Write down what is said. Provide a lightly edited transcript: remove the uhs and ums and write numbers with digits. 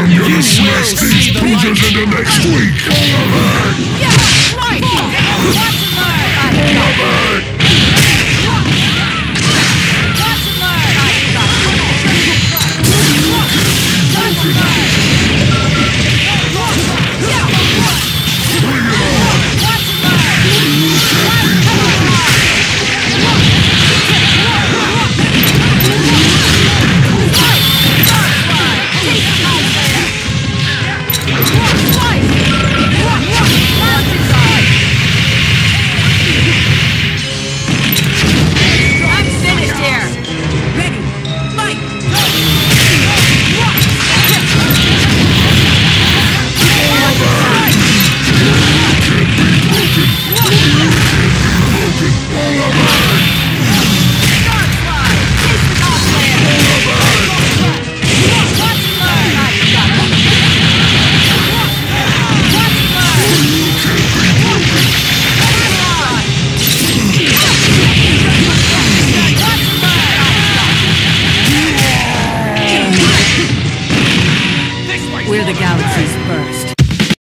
I'm gonna smash these bruisers into next week! Yeah, right! Watch and learn! We're the galaxy's first.